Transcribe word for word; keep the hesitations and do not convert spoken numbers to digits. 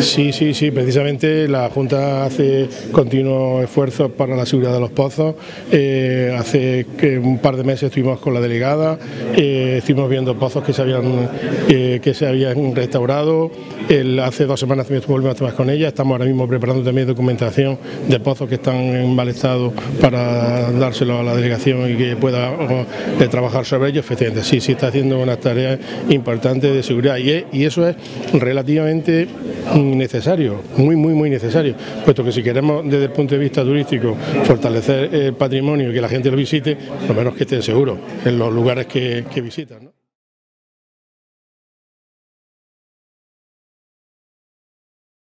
Sí, sí, sí, precisamente la Junta hace continuos esfuerzos para la seguridad de los pozos. Eh, hace que un par de meses estuvimos con la delegada, eh, estuvimos viendo pozos que se habían, eh, que se habían restaurado. El, hace dos semanas también volvimos a trabajar con ella. Estamos ahora mismo preparando también documentación de pozos que están en mal estado para dárselo a la delegación y que pueda o, de trabajar sobre ellos. Efectivamente, sí, sí está haciendo unas tareas importantes de seguridad y, es, y eso es relativamente necesario, muy muy muy necesario, puesto que si queremos desde el punto de vista turístico fortalecer el patrimonio y que la gente lo visite, lo menos que estén seguros en los lugares que, que visitan, ¿no?